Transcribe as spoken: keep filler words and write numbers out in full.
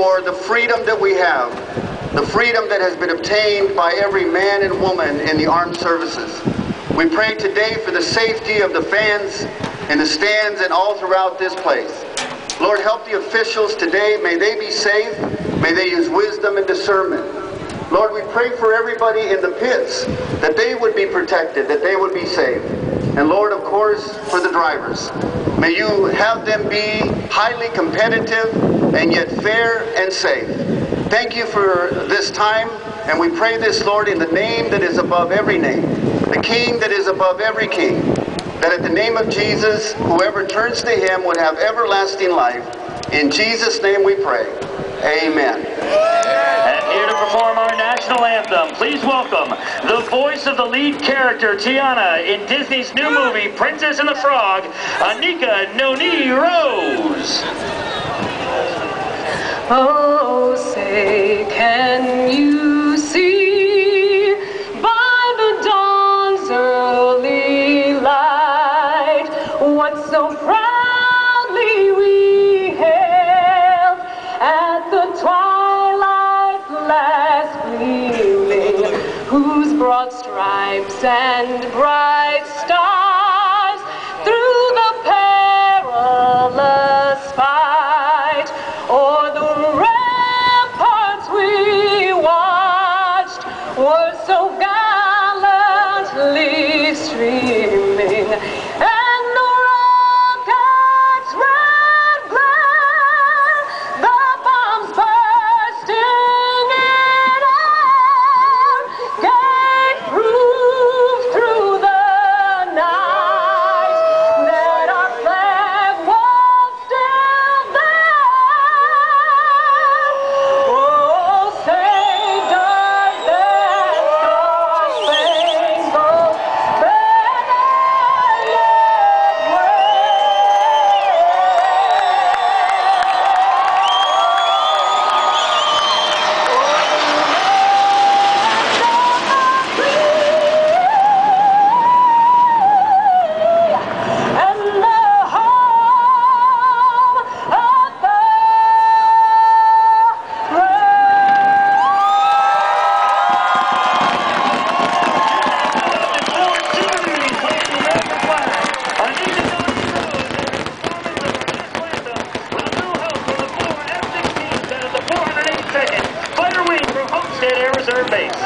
for the freedom that we have, the freedom that has been obtained by every man and woman in the armed services. We pray today for the safety of the fans in the stands and all throughout this place. Lord, help the officials today. May they be safe. May they use wisdom and discernment. Lord, we pray for everybody in the pits, that they would be protected, that they would be safe. And Lord, of course, for the drivers, may you have them be highly competitive and yet fair and safe. Thank you for this time, and we pray this, Lord, in the name that is above every name, the King that is above every king, that at the name of Jesus, whoever turns to him would have everlasting life. In Jesus' name we pray. Amen. And here to perform our national anthem, please welcome the voice of the lead character, Tiana, in Disney's new movie, Princess and the Frog, Anika Noni Rose. Oh, say, can you see by the dawn's early light what so proudly we hailed at the twilight's last gleaming, whose broad stripes and bright stars through the perilous fight o'er the ramparts we watched were so gallantly streaming, and the rockets' red glare, the bombs bursting in air, gave proof through the night that our flag was still there. Oh, say does that star-spangled banner yet and the home of the Fighter wing from Homestead Air Reserve Base.